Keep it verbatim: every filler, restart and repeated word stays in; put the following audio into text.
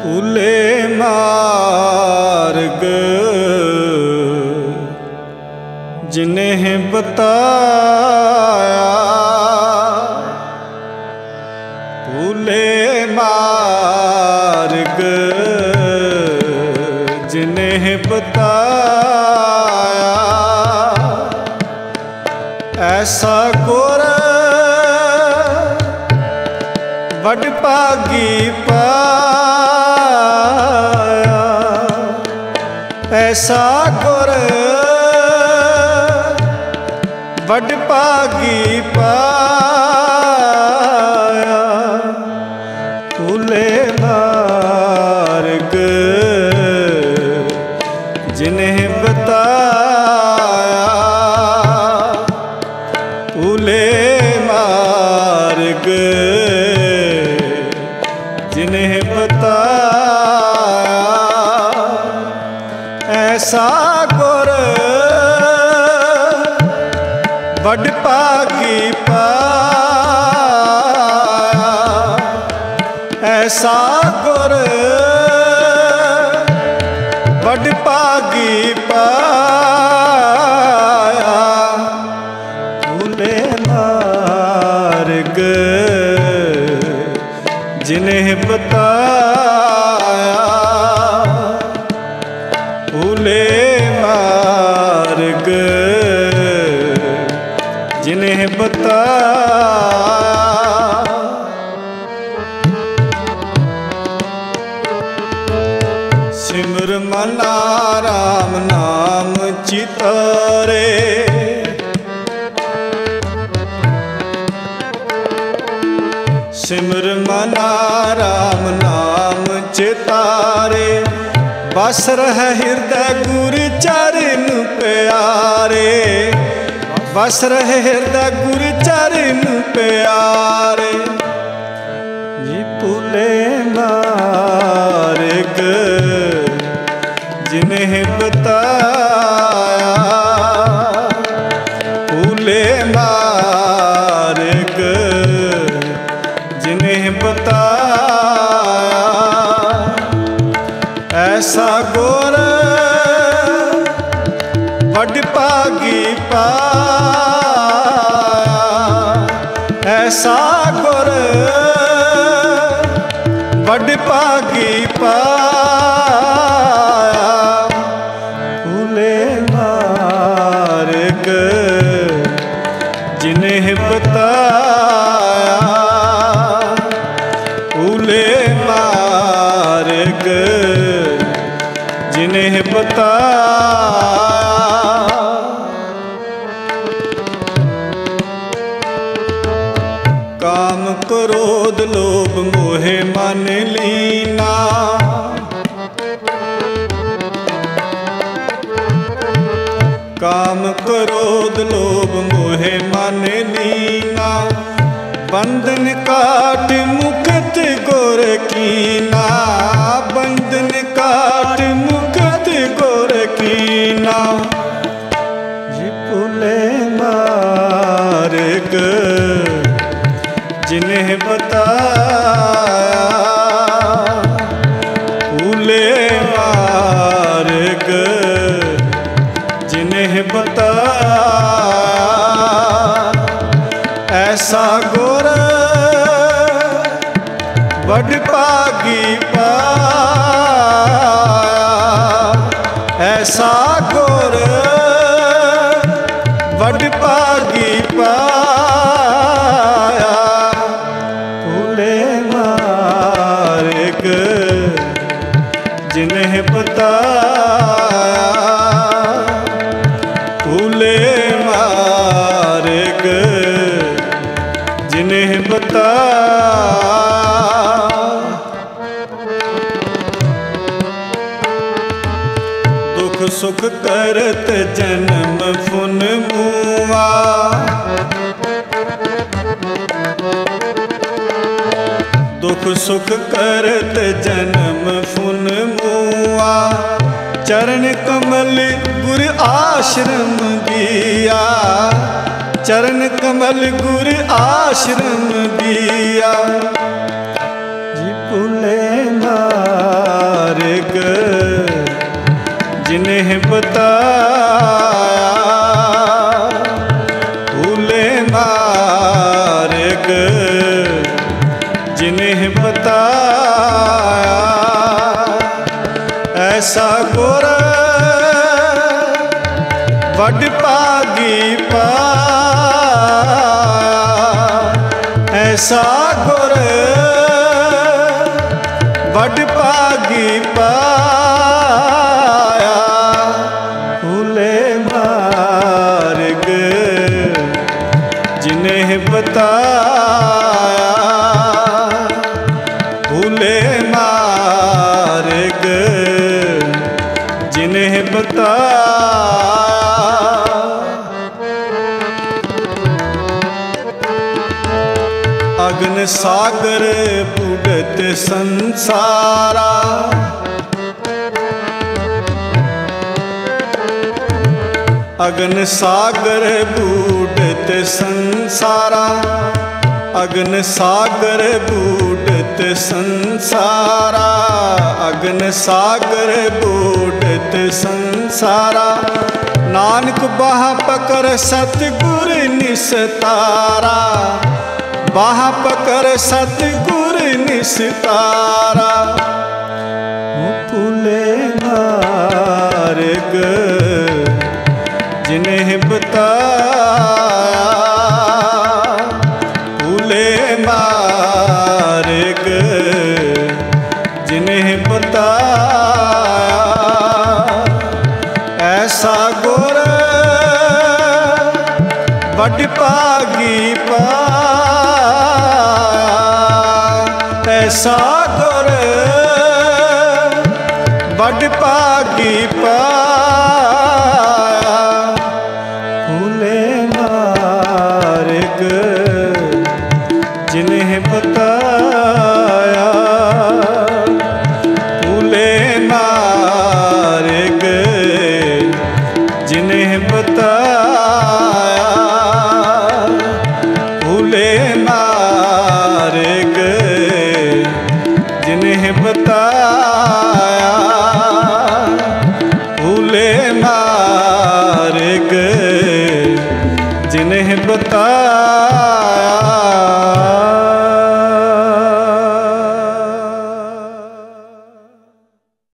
ਭੂਲੇ ਮਾਰਗ ਜਿਨਹਿ ਬਤਾਇਆ, ਭੂਲੇ ਮਾਰਗ ਜਿਨਹਿ ਬਤਾਇਆ, ਐਸਾ ਗੁਰ ਵਡ ਭਾਗੀ ਪਾਇਆ, ਐਸਾ ਗੁਰ ਵਡ ਭਾਗੀ ਪਾਇਆ, ਭੂਲੇ ਮਾਰਗ ਜਿਨਹਿ ਬਤਾਇਆ, ਭੂਲੇ ਮਾਰਗ ਜਿਨਹਿ ਬਤਾਇਆ, ਐਸਾ ਗੁਰ ਵਡ ਭਾਗੀ ਪਾਇਆ, ਐਸਾ ਗੁਰ ਵਡ ਭਾਗੀ ਪਾਇਆ, ਭੂਲੇ ਮਾਰਗ ਜਿਨਹਿ ਬਤਾਇਆ, ਭੂਲੇ ਮਾਰਗ ਜਿਨਹਿ ਬਤਾਇਆ। ਸਿਮਰ ਮਨਾ ਰਾਮ ਨਾਮ ਚਿਤਾਰੇ, ਸਿਮਰ ਮਨਾ ਰਾਮ ਨਾਮ ਚਿਤਾਰੇ, ਬਸ ਰਹਿ ਹਿਰਦੈ ਗੁਰ ਚਰਨ ਪਿਆਰੇ, ਬਸ ਰਹਿ ਹਿਰਦੈ ਗੁਰ ਚਰਨ ਪਿਆਰੇ, ਜੀ ਭੂਲੇ ਮਾਰਗ ਜਿਨਹਿ ਬਤਾਇਆ, ਭੂਲੇ ਮਾਰਗ ਜਿਨਹਿ ਬਤਾਇਆ, ਐਸਾ ਗੁਰ ਵਡ ਭਾਗੀ ਪਾਇਆ, ਐਸਾ ਗੁਰ ਵਡ ਭਾਗੀ ਪਾਇਆ, ਭੂਲੇ ਮਾਰਗ ਜਿਨਹਿ ਬਤਾਇਆ, ਭੂਲੇ ਮਾਰਗ ਜਿਨਹਿ ਬਤਾਇਆ। ਕਾਮ ਕ੍ਰੋਧ ਲੋਭ ਮੋਹਿ ਮਨ ਲੀਨਾ, ਕਾਮ ਕ੍ਰੋਧ ਲੋਭ ਮੋਹਿ ਮਨ ਲੀਨਾ, ਬੰਧਨ ਕਾਟ ਮੁਕਤ ਗੁਰ ਕੀਨਾ, ਬੰਧਨ ਕਾਟ ਮੁਕਤ ਗੁਰ ਕੀਨਾ, ਜੀ ਭੂਲੇ ਮਾਰਗ ਜਿਨਹਿ ਬਤਾਇਆ, ਭੂਲੇ ਮਾਰਗ ਜਿਨਹਿ ਬਤਾਇਆ, ਐਸਾ ਗੁਰ ਵਡ ਭਾਗੀ ਪਾਇਆ, ਐਸਾ ਗੁਰ ਵਡ ਭਾਗੀ ਪਾਇਆ, ਭੂਲੇ ਮਾਰਗ ਜਿਨਹਿ ਬਤਾਇਆ, ਭੂਲੇ ਮਾਰਗ ਜਿਨਹਿ ਬਤਾਇਆ। ਦੁਖ ਸੁਖ ਕਰਤ ਜਨਮ ਫੁਨ ਮੂਆ, ਦੁਖ ਸੁਖ ਕਰਤ ਜਨਮ ਫੁਨ ਮੂਆ, ਚਰਨ ਕਮਲ ਗੁਰ ਆਸ਼ਰਮ ਦੀਆ, चरण कमल गुर आश्रम दिया जी भूले मार बताया, भूले मार्ग जिन्हें बताया, ऐसा गुर वड भागी पाया, ऐसा गुर वड भागी पाया, भूले मार्ग जिन्हें बताया, भूले मार्ग जिन्हें बताया। अग्न सागर बुडत संसारा, अग्न सागर बूढ़त संसारा, अग्न सागर बूढ़त संसारा, अग्न सागर बूढ़त संसारा, नानक बाह पकर सतगुर निस्तारा, बाह पकर सतगुर निस्तारा, भूले मार्ग जिन्हें बताया, भूले मार्ग जिन्हें बताया, ऐसा गुर वड भागी पाया, ऐसा गुर वड भागी पाया,